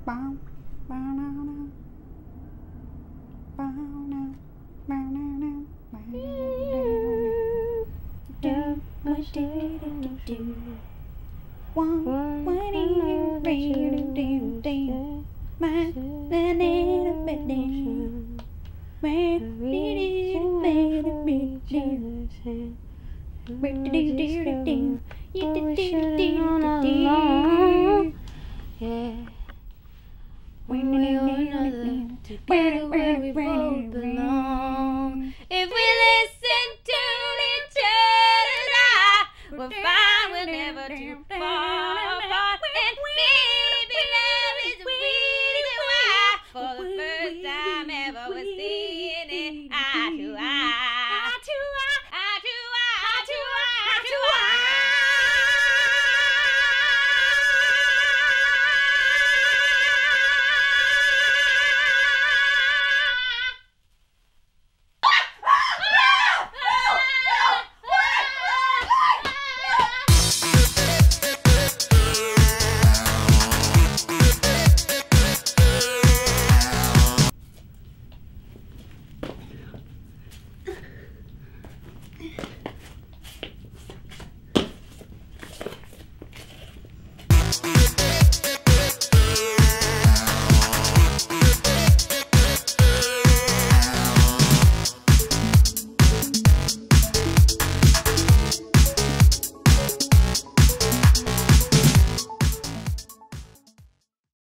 If we listen to each other, we'll find we're never too far apart. And maybe love is the reason why, for the first time ever, we're seeing it eye to eye. Eye to eye, eye to eye, eye to eye, eye to eye.